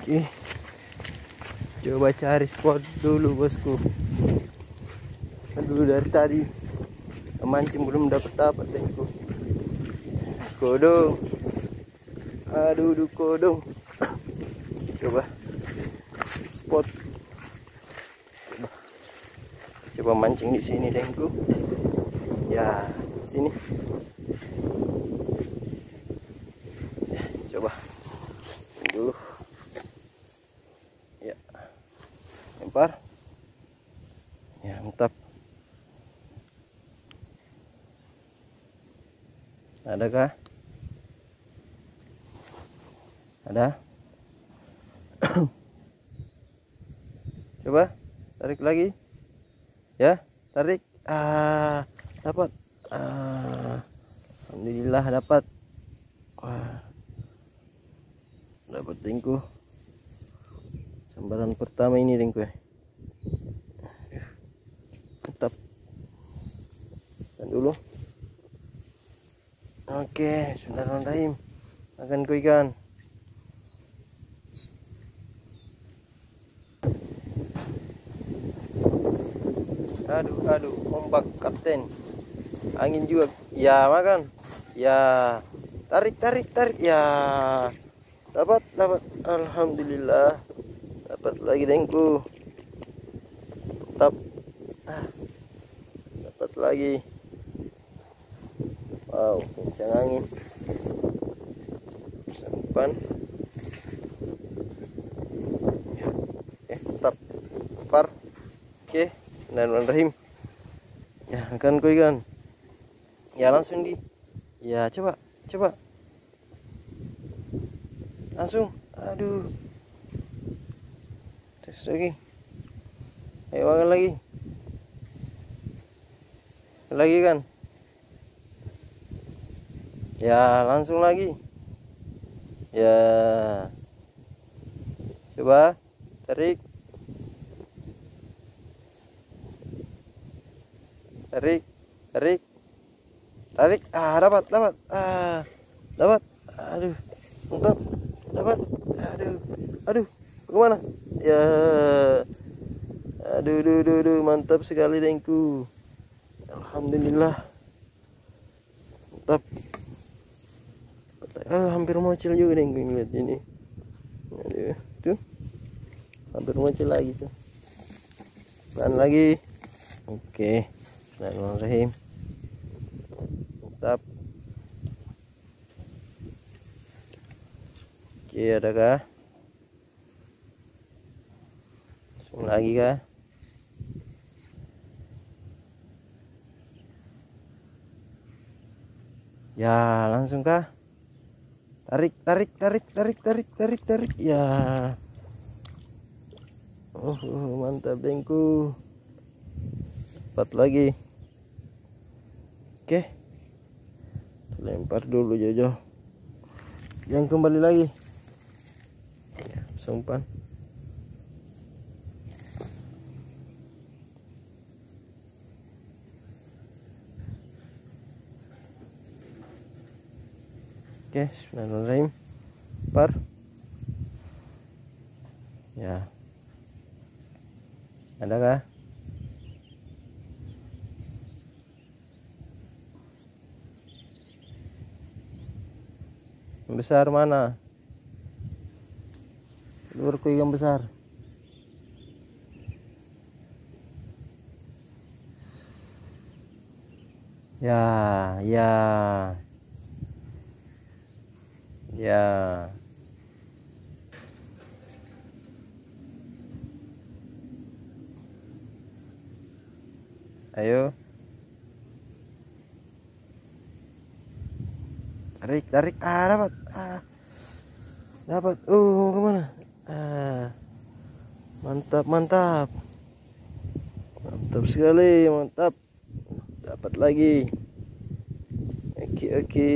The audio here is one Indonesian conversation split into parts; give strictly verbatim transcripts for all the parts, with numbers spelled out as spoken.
Oke, coba cari spot dulu bosku. Aduh, dari tadi mancing belum dapat dapat dengku. Kodong, aduh, aduh kodong. Coba spot, coba, coba mancing di sini dengku. Ya, sini. Ya, coba dulu. Ya, lempar. Ya, mantap. Adakah? Ada? Coba tarik lagi. Ya, tarik. Ah, dapat. Ah, alhamdulillah dapat. Wah, dapat dengku. Sambaran pertama ini dengku. Mantap. Dan dulu. Oke, bismillahirrahmanirrahim. Makan ku ikan. Aduh, aduh, ombak kapten. Angin juga. Ya, makan. Ya, tarik, tarik, tarik. Ya, dapat, dapat. Alhamdulillah. Dapat lagi dengku. Tetap. Ah, dapat lagi. Wow, kencang angin. Sampan. Ya. Eh, tetap. Par. Oke. Bismillahirrahmanirrahim. Ya, akan ku ikan. Ya, langsung di. Ya, coba, coba. Langsung. Aduh. Terus lagi. Ayo makan lagi. Lagi kan? Ya, langsung lagi. Ya. Coba tarik. Tarik, tarik. Tarik. Ah, dapat, dapat. Ah, dapat. Aduh. Mantap. Dapat. Aduh. Aduh. Kemana? Ya. Aduh, aduh, aduh, aduh. Mantap sekali dengku. Alhamdulillah. Mantap. Ah, hampir mocil juga dengku ngeliat ini. Aduh, tuh. Hampir mocil lagi tuh. Pelan lagi. Oke. Bismillahirrahmanirrahim. Mantap. Oke, adakah? Langsung lagi kah? Ya, langsung kah? Tarik, tarik, tarik, tarik, tarik, tarik, tarik. Ya. Oh, mantap dengku. Dapat lagi. Oke. Lempar dulu Jojo. Yang kembali lagi. Ya, umpan. Oke, bismillahirrahmanirrahim. Par. Ya. Adakah? Yang besar mana? Luar ku ikan besar. Ya, ya. Ya. Ayo. Tarik, tarik. Ah, dapat. Ah. Dapat. Uh, kemana? Ah. Mantap, mantap. Mantap sekali, mantap. Dapat lagi. Oke, oke.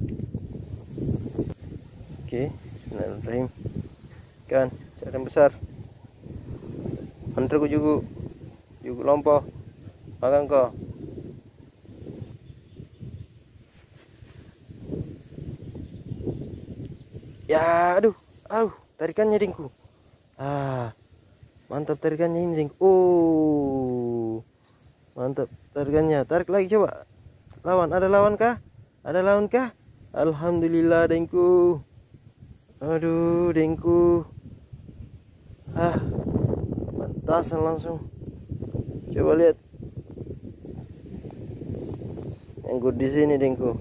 Oke, bismillahirrahmanirrahim. Ikan, cari yang besar. Antar ku juga. Juga lompoh. Makan kau. Ya, aduh, aduh, tarikannya dingku. Ah, mantap tarikannya ini, Dengku. Oh, mantap tarikannya. Tarik lagi coba. Lawan, ada lawan kah? Ada lawan kah? Alhamdulillah, Dengku. Aduh, Dengku. Ah, pantasan langsung. Coba lihat. Nyangkut di sini, Dengku.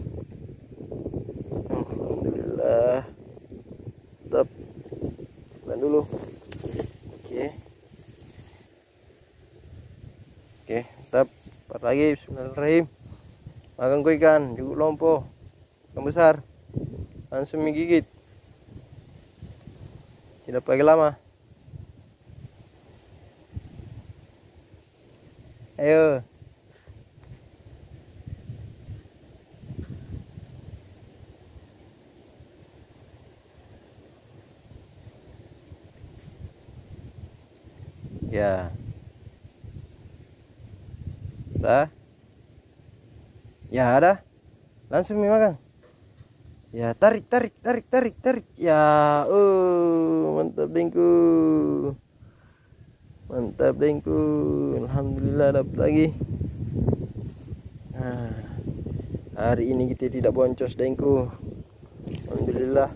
Alhamdulillah. Tetap. Coba dulu. Oke. Oke, tetap. Empat lagi. Bismillahirrahmanirrahim. Makan ku ikan, juga lompo. Ikan besar. Langsung menggigit. Tidak pakai lama. Ayo. Ya. Dah. Ya ada. Langsung makan. Ya, tarik, tarik, tarik, tarik, tarik. Ya, oh, mantap, Dengku. Mantap, Dengku. Alhamdulillah dapat lagi. Nah, hari ini kita tidak boncos, Dengku. Alhamdulillah.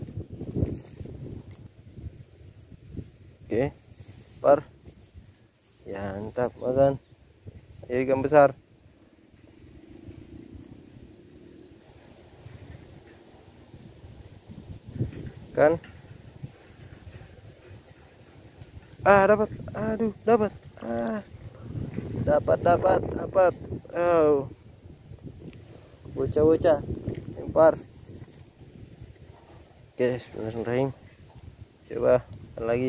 Oke, par. Ya, mantap, makan. Ayo, ikan besar. Kan? Ah, dapat. Aduh, dapat. Ah. Dapat, dapat, dapat. Oh. Bocah-bocah. Lempar. Oke, bismillahirrahmanirrahim. Coba lagi.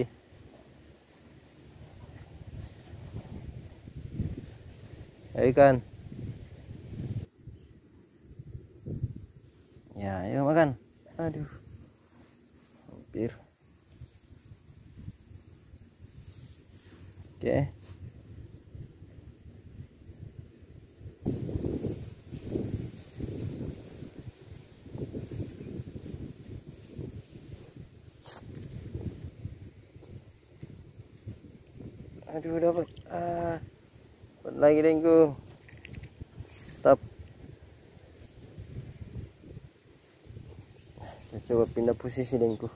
Ayo ikan. Ya, ayo makan. Aduh. Hampir. Oke. Aduh, dapat. Ah. Dapat lagi, Dengku. Tetap. Kita coba pindah posisi, Dengku.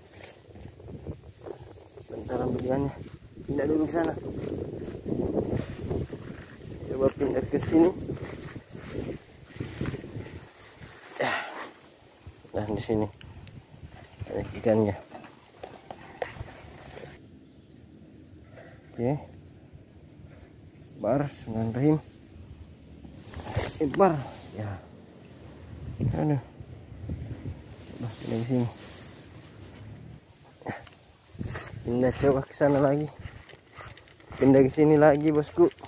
Bentar ambiliannya. Pindah dulu ke sana. Coba pindah ke sini. Nah, di sini ada ikannya. Oke. Bar, Bismillahirrahmanirrahim. Bar. Ya. Aduh. Nah, pindah ke sini. Pindah coba ke sana lagi. Pindah ke sini lagi, bosku.